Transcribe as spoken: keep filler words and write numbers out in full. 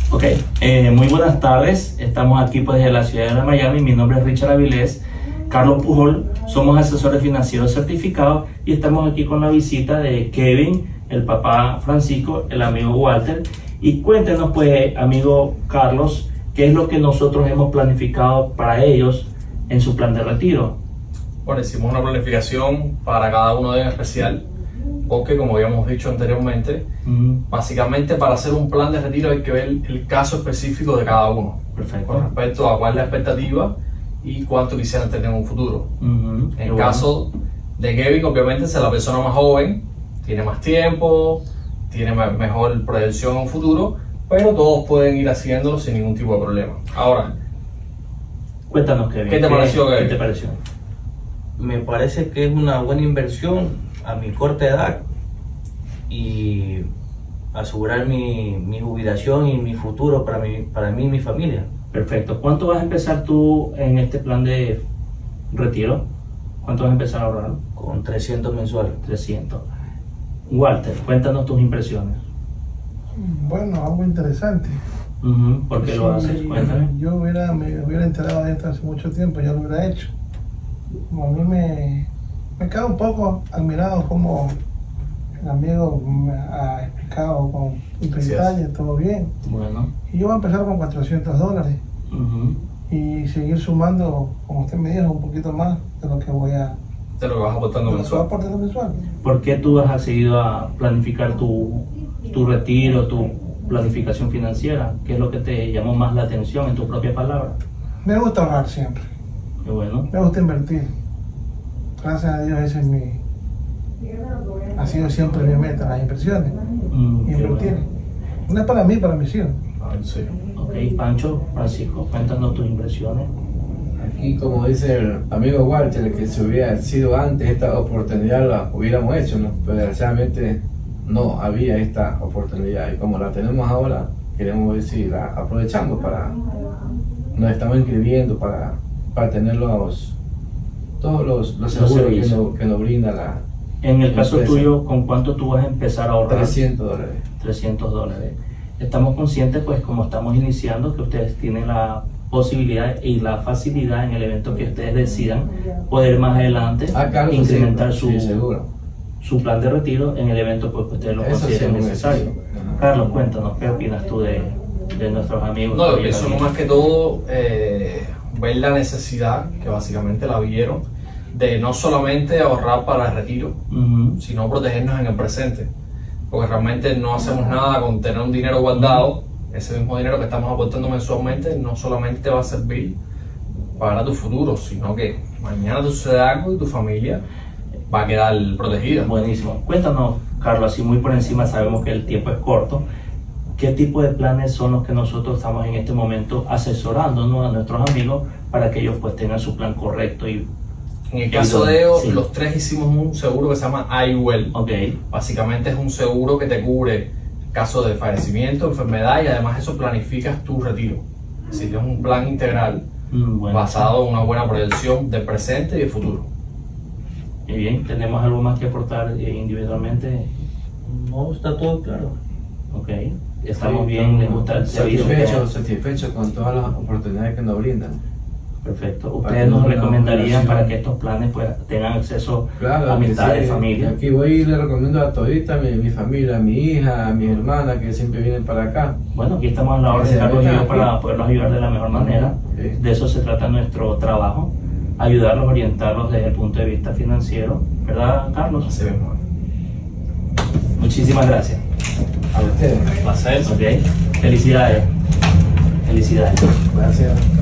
Ok, eh, muy buenas tardes. Estamos aquí pues desde la ciudad de Miami. Mi nombre es Richard Avilés. Carlos Pujol, somos asesores financieros certificados y estamos aquí con la visita de Kevin, el papá Francisco, el amigo Walter. Y cuéntenos pues, amigo Carlos, qué es lo que nosotros hemos planificado para ellos en su plan de retiro. Bueno, hicimos una planificación para cada uno de ellos en especial, porque como habíamos dicho anteriormente, uh-huh. básicamente para hacer un plan de retiro hay que ver el caso específico de cada uno. Perfecto. Con respecto a cuál es la expectativa y cuánto quisieran tener en un futuro. Uh-huh. En el caso bueno. de Kevin, obviamente es la persona más joven, tiene más tiempo, tiene mejor proyección en un futuro, pero todos pueden ir haciéndolo sin ningún tipo de problema. Ahora, cuéntanos, Kevin. ¿Qué te pareció, Kevin? ¿Qué te pareció? Me parece que es una buena inversión a mi corta edad y asegurar mi, mi jubilación y mi futuro para, mi, para mí y mi familia. Perfecto. ¿Cuánto vas a empezar tú en este plan de retiro? ¿Cuánto vas a empezar a ahorrar? Con trescientos mensuales. trescientos. Walter, cuéntanos tus impresiones. Bueno, algo interesante. Uh-huh. ¿Por qué sí, lo haces? Cuéntame. Yo hubiera, me hubiera enterado de esto hace mucho tiempo, ya lo hubiera hecho. Como a mí me, me queda un poco admirado como el amigo me ha explicado con detalle, todo bien. Bueno. Y yo voy a empezar con cuatrocientos dólares uh-huh. y seguir sumando, como usted me dijo, un poquito más de lo que voy a... De lo que vas aportando mensual. mensual. ¿Por qué tú has seguido a planificar tu, tu retiro, tu planificación financiera? ¿Qué es lo que te llamó más la atención en tus propias palabras? Me gusta ahorrar siempre. Qué bueno. Me gusta invertir. Gracias a Dios ese es mi... ha sido siempre mi meta, las inversiones. Mm, invertir. Bueno. No es para mí, para mis hijos. Ah, sí. Ok, Pancho, Francisco, cuéntanos tus impresiones. Aquí, como dice el amigo Walter, que si hubiera sido antes esta oportunidad la hubiéramos hecho, ¿no? Pero desgraciadamente no había esta oportunidad y como la tenemos ahora, queremos ver si la aprovechamos para... nos estamos inscribiendo para, para tener los, todos los, los seguros que nos, que nos brinda la... En el caso tuyo, ¿con cuánto tú vas a empezar a ahorrar? trescientos dólares. trescientos dólares. Estamos conscientes, pues, como estamos iniciando, que ustedes tienen la posibilidad y la facilidad en el evento que ustedes decidan poder más adelante ah, claro, incrementar sí, su, sí, seguro. su plan de retiro en el evento pues, que ustedes lo Eso consideren sí, necesario. Sí. Carlos, cuéntanos, ¿qué opinas tú de, de nuestros amigos? No, yo pienso más que todo eh, ver la necesidad, que básicamente la vieron, de no solamente ahorrar para el retiro, uh-huh. sino protegernos en el presente. Porque realmente no hacemos nada con tener un dinero guardado. Ese mismo dinero que estamos aportando mensualmente no solamente te va a servir para tu futuro, sino que mañana te sucede algo y tu familia va a quedar protegida. Buenísimo. Cuéntanos, Carlos, así muy por encima, sabemos que el tiempo es corto. ¿Qué tipo de planes son los que nosotros estamos en este momento asesorándonos a nuestros amigos para que ellos pues tengan su plan correcto? Y en el caso de ellos, sí. los tres hicimos un seguro que se llama iWell. Okay. Básicamente es un seguro que te cubre caso de fallecimiento, enfermedad y además eso planificas tu retiro. Así que es un plan integral mm, bueno, basado en una buena proyección del presente y del futuro. Y bien, ¿tenemos algo más que aportar individualmente? No, está todo claro. Ok, estamos sí, bien, les gusta el servicio. Satisfechos satisfecho con todas las oportunidades que nos brindan. Perfecto. ¿Ustedes nos recomendarían para que estos planes pues, tengan acceso claro, a amistades, sí. familia? Aquí voy y le recomiendo a todita, mi, mi familia, a mi hija, a mi hermana que siempre vienen para acá. Bueno, aquí estamos en la orden de Carlos y yo para poderlos ayudar de la mejor manera. Sí. De eso se trata nuestro trabajo, ayudarlos, orientarlos desde el punto de vista financiero. ¿Verdad, Carlos? Así mismo. Muchísimas gracias. A ustedes. Placer. Ok. Felicidades. Felicidades. Gracias.